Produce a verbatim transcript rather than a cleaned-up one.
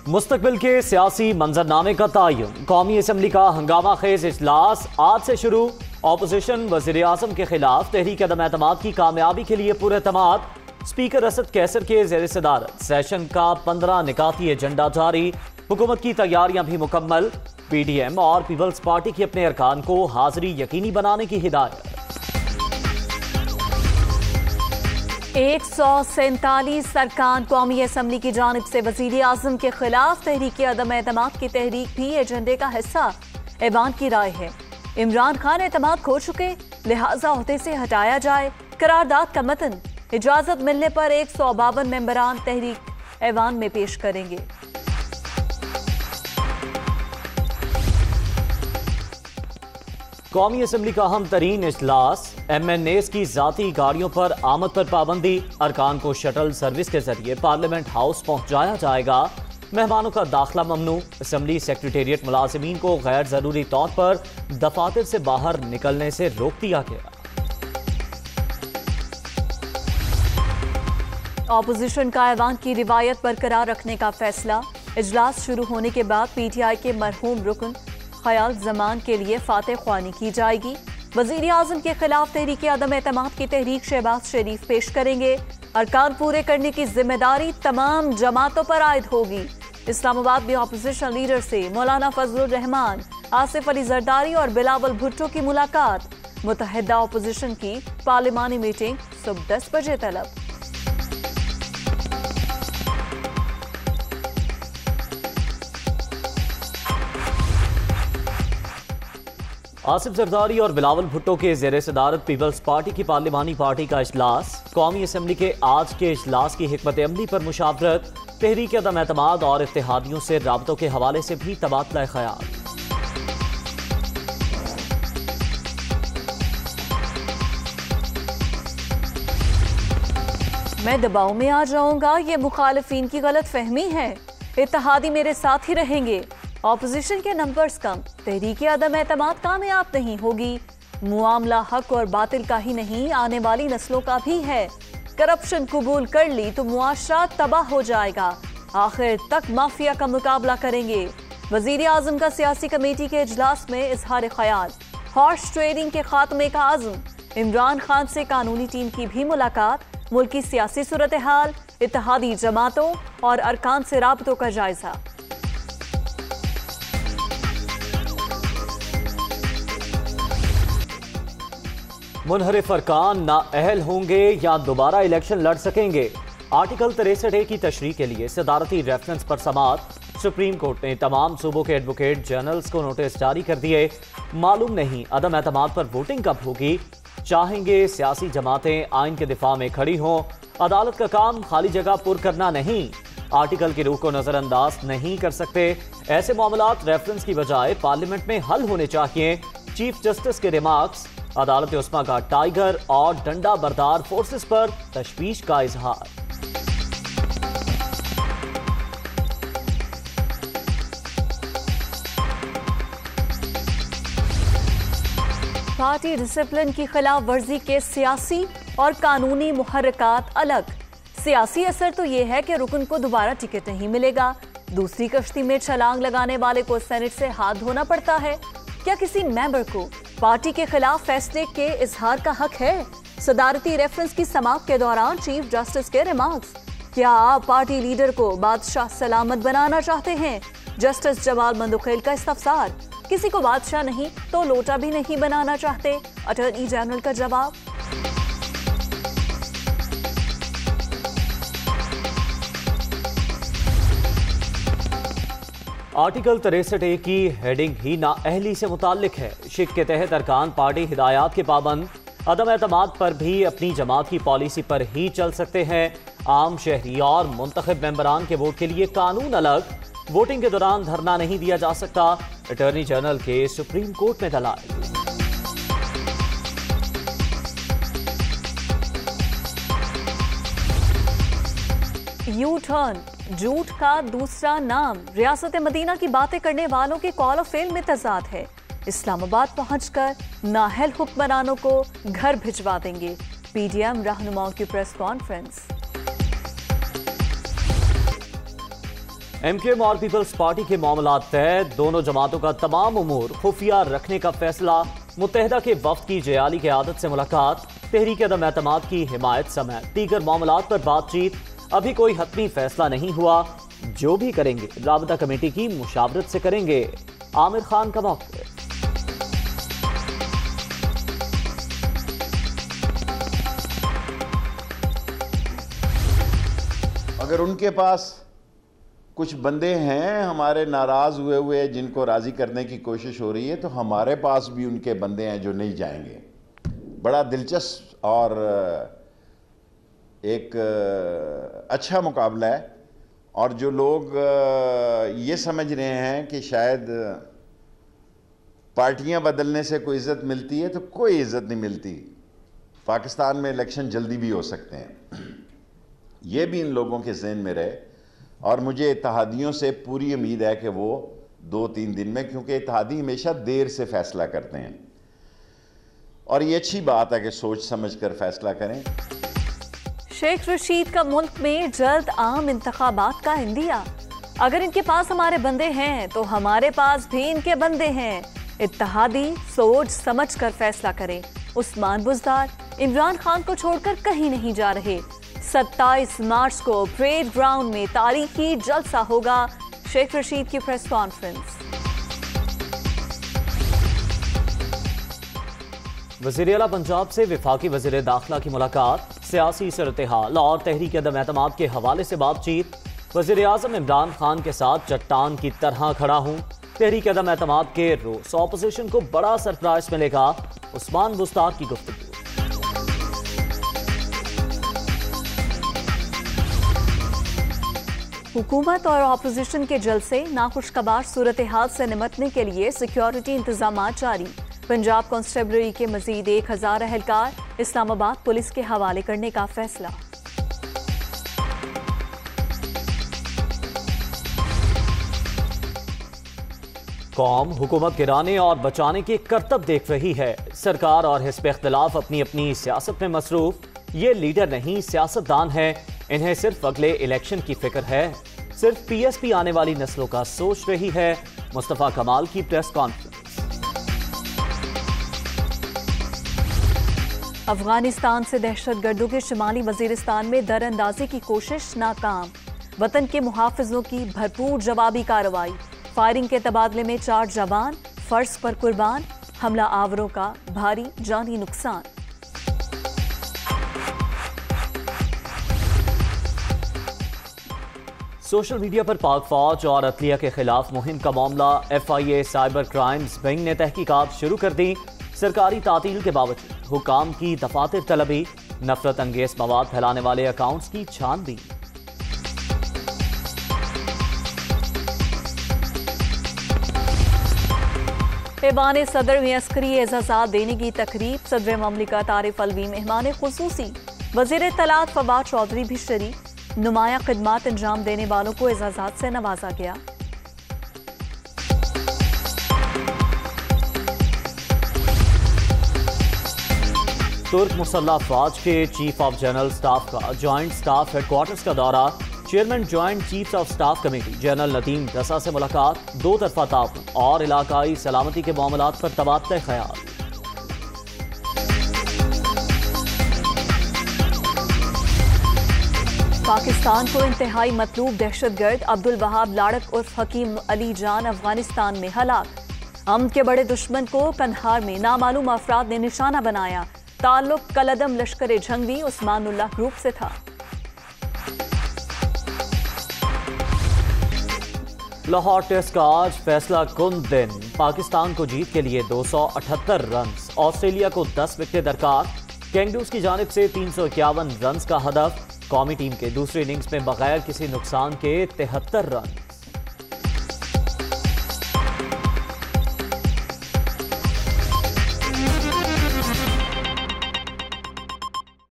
मुस्तकबिल के सियासी मंजरनामे का तयन। कौमी असम्बली का हंगामा खेज इजलास आज से शुरू। ऑपोजिशन वज़ीर आज़म के खिलाफ तहरीक अदम एतमाद की कामयाबी के लिए पुरएतमाद। स्पीकर असद कैसर के ज़ेर सदारत सेशन का पंद्रह निकाती एजेंडा जारी। हुकूमत की तैयारियां भी मुकम्मल। पी डी एम और पीपल्स पार्टी की अपने अरकान को हाजिरी यकीनी बनाने की हिदायत। एक सौ सैंतालीस अरकान कौमी असम्बली की जानिब से वज़ीर आज़म के खिलाफ तहरीक अदम एतमाद की तहरीक भी एजेंडे का हिस्सा। ऐवान की राय है इमरान खान एतमाद खो चुके, लिहाजा ओहदे से हटाया जाए। करारदाद का मतन इजाजत मिलने पर एक सौ बावन मेंबरान तहरीक ऐवान में पेश करेंगे। कौमी असम्बली का अहम तरीन इजलास। एम एन एस की जाती गाड़ियों पर आमद पर पाबंदी। अरकान को शटल सर्विस के जरिए पार्लियामेंट हाउस पहुंचाया जाएगा। मेहमानों का दाखिला ममनू। असम्बली सेक्रेटेरिएट मुलाजिमीन को गैर जरूरी तौर पर दफातर से बाहर निकलने से रोक दिया गया। ऑपोजिशन का ऐवान की रिवायत बरकरार रखने का फैसला। इजलास शुरू होने के बाद पी टी आई के मरहूम रुकन ख्याल जमान के लिए फातेह ख्वानी की जाएगी। वज़ीर आज़म के खिलाफ तहरीक अदम एतमाद की तहरीक शहबाज शरीफ पेश करेंगे। अरकान पूरे करने की जिम्मेदारी तमाम जमातों पर आयद होगी। इस्लामाबाद में ऑपोजिशन लीडर से मौलाना फजलुर रहमान, आसिफ अली जरदारी और बिलावल भुट्टो की मुलाकात। मुतहदा ऑपोजिशन की पार्लिमानी मीटिंग सुबह दस बजे तलब। आसिफ जरदारी और बिलावल भुट्टो के ज़ेर सदारत पीपल्स पार्टी की पार्लिमानी पार्टी का इजलास। कौमी असम्बली के आज के इजलास की हिकमत अमली पर मुशावरत। तहरीक अदम एतमाद और इत्तेहादियों से राबतों के हवाले से भी तबादला ख्याल। मैं दबाव में आ जाऊंगा, ये मुखालिफिन की गलत फहमी है। इत्तेहादी मेरे साथ ही रहेंगे। ऑपोजिशन के नंबर्स कम, तहरीक अदम एतमाद कामयाब नहीं होगी। मुआमला हक और बातिल का ही नहीं, आने वाली नस्लों का भी है। करप्शन कबूल कर ली तो मुआशरा तबाह हो जाएगा। आखिर तक माफिया का मुकाबला करेंगे। वजीर आजम का सियासी कमेटी के इजलास में इजहार ख्याल। हॉर्स ट्रेडिंग के खात्मे का आज़म। इमरान खान से कानूनी टीम की भी मुलाकात। मुल्क की सियासी सूरत हाल, इत्तेहादी जमातों और अरकान से राबतों का जायजा। मुनहरिफ अरकान ना अहल होंगे या दोबारा इलेक्शन लड़ सकेंगे। आर्टिकल तिरसठ ए की तशरीह के लिए सदारती रेफरेंस पर समाअत। सुप्रीम कोर्ट ने तमाम सूबों के एडवोकेट जनरल्स को नोटिस जारी कर दिए। मालूम नहीं अदम एतमाद पर वोटिंग कब होगी। चाहेंगे सियासी जमातें आइन के दिफा में खड़ी हों। अदालत का काम खाली जगह पुर करना नहीं। आर्टिकल की रूह को नजरअंदाज नहीं कर सकते। ऐसे मामलात रेफरेंस की बजाय पार्लियामेंट में हल होने चाहिए। चीफ जस्टिस के रिमार्क्स। अदालत उस्मा का टाइगर और डंडा बरदार फोर्सेस पर तशवीश का इजहार। पार्टी डिसिप्लिन की खिलाफ वर्जी के सियासी और कानूनी मुहर्रकात अलग। सियासी असर तो यह है कि रुकन को दोबारा टिकट नहीं मिलेगा। दूसरी कश्ती में छलांग लगाने वाले को सेनेट से हाथ धोना पड़ता है। क्या किसी मेंबर को पार्टी के खिलाफ फैसले के इजहार का हक है? सदारती रेफरेंस की समाप्त के दौरान चीफ जस्टिस के रिमार्क्स। क्या आप पार्टी लीडर को बादशाह सलामत बनाना चाहते हैं? जस्टिस जमाल मंदुखेल का इस्तफसार। किसी को बादशाह नहीं तो लोटा भी नहीं बनाना चाहते, अटॉर्नी जनरल का जवाब। आर्टिकल तिरसठ ए की हेडिंग ही नाअहली से मुताल्लिक है। शिक के तहत अरकान पार्टी हिदायत के पाबंद। अदम एतमाद पर भी अपनी जमात की पॉलिसी पर ही चल सकते हैं। आम शहरी और मुंतखब मेंबरान के वोट के लिए कानून अलग। वोटिंग के दौरान धरना नहीं दिया जा सकता। अटॉर्नी जनरल के सुप्रीम कोर्ट में दलाल। यू टर्न, झूठ का दूसरा नाम। रियासत मदीना की बातें करने वालों के कॉल ऑफ फेल में तजाद है। इस्लामाबाद पहुंचकर नाहल हुक्मरानों को घर भिजवा देंगे। पीडीएम रहनुमाओं की प्रेस कॉन्फ्रेंस। एमक्यूएम और पीपल्स पार्टी के मामला तय, दोनों जमातों का तमाम उमूर खुफिया रखने का फैसला, मुत्तहिदा के वफ्द की जयाली क़यादत से मुलाकात, तहरीक अदम एतमाद की हिमायत समेत दीगर मामलात पर बातचीत। अभी कोई हतमी फैसला नहीं हुआ, जो भी करेंगे राबता कमेटी की मुशावरत से करेंगे। आमिर खान का मौक़िफ़। अगर उनके पास कुछ बंदे हैं हमारे नाराज़ हुए हुए जिनको राज़ी करने की कोशिश हो रही है, तो हमारे पास भी उनके बंदे हैं जो नहीं जाएंगे। बड़ा दिलचस्प और एक अच्छा मुकाबला है, और जो लोग ये समझ रहे हैं कि शायद पार्टियां बदलने से कोई इज़्ज़त मिलती है, तो कोई इज़्ज़त नहीं मिलती। पाकिस्तान में इलेक्शन जल्दी भी हो सकते हैं, ये भी इन लोगों के ज़हन में रहे। और मुझे इत्तेहादियों से पूरी उम्मीद है कि वो दो तीन दिन में, क्योंकि इत्तेहादी हमेशा देर से फैसला करते हैं, और ये अच्छी बात है कि सोच समझ कर फैसला करें। शेख रशीद का मुल्क में जल्द आम इंतखाबात का इंदिया। अगर इनके पास हमारे बंदे हैं तो हमारे पास भी इनके बंदे हैं। इत्तेहादी सोच समझ कर फैसला करें। उस्मान बुज़दार इमरान खान को छोड़कर कहीं नहीं जा रहे। सत्ताईस मार्च को परेड ग्राउंड में तारीखी जलसा होगा। शेख रशीद की प्रेस कॉन्फ्रेंस। वज़ीर आला पंजाब से वफाकी वज़ीर दाखिला की मुलाकात, सियासी सूरत-ए-हाल और तहरीक अदम एतमाद के हवाले से बातचीत। वज़ीर आज़म इमरान खान के साथ चट्टान की तरह खड़ा हूँ। तहरीक अदम एतमाद के रोस ऑपोजिशन को बड़ा सरप्राइज मिलेगा। उस्मान बुज़दार की गुफ्तगू। हुकूमत और ऑपोजिशन के जलसे, नाखुशगवार सूरत हाल से निपटने के लिए सिक्योरिटी इंतजाम जारी। पंजाब कांस्टेबलरी के मजीद एक हजार एहलकार इस्लामाबाद पुलिस के हवाले करने का फैसला। कौम हुकूमत गिराने और बचाने के करतब देख रही है। सरकार और हिस्ब इख्तिलाफ अपनी अपनी सियासत में मसरूफ। ये लीडर नहीं, सियासतदान है। इन्हें सिर्फ अगले इलेक्शन की फिक्र है। सिर्फ पीएसपी आने वाली नस्लों का सोच रही है। मुस्तफा कमाल की प्रेस कॉन्फ्रेंस। अफगानिस्तान से दहशतगर्दों के शुमाली वजीरिस्तान में दरअंदाजी की कोशिश नाकाम। वतन के मुहाफिजों की भरपूर जवाबी कार्रवाई। फायरिंग के तबादले में चार जवान फर्ज पर कुर्बान। हमला आवरों का भारी जानी नुकसान। सोशल मीडिया पर पाक फौज और अदलिया के खिलाफ मुहिम का मामला। F I A cyber crimes wing ने तहकीकात शुरू कर दी। सरकारी तातील के बावजूद हुकाम की दफातर तलबी। नफरत अंगेज मवाद फैलाने वाले अकाउंट्स की छानबीन। ऐवान सदर में अस्करी एजाज़ात देने की तकरीब। सदर ममलिकत आरिफ अलवी मेहमान खुसूसी। वज़ीर इत्तलात फवाद चौधरी भी शरीक। नुमाया खिदमात अंजाम देने वालों को एजाज़ात से नवाजा गया। तुर्क मुसल्लह फौज के चीफ ऑफ जनरल स्टाफ का जॉइंट स्टाफ हेडक्वार्टर्स का दौरा। Chairman joint chiefs of staff committee general Nadeem Raza से मुलाकात। दो तरफा ताउन और इलाकाई सलामती के मामलात पर तबादला ख्याल। पाकिस्तान को इंतहाई मतलूब दहशतगर्द अब्दुल वहाब लाड़क उर्फ हकीम अली जान अफगानिस्तान में हलाक। अमन के बड़े दुश्मन को कंधार में नामालूम अफराद ने निशाना बनाया। ताल्लुक कलदम लश्कर जंगवी उस्मानुल्लाह ग्रुप से था। लाहौर टेस्ट का आज फैसला कुन दिन। पाकिस्तान को जीत के लिए दो सौ अठहत्तर रन, ऑस्ट्रेलिया को दस विकेटें दरकार। कैंगडूज की जानिब से तीन सौ इक्यावन रन का हदफ। कौमी टीम के दूसरी इनिंग्स में बगैर किसी नुकसान के तिहत्तर रन।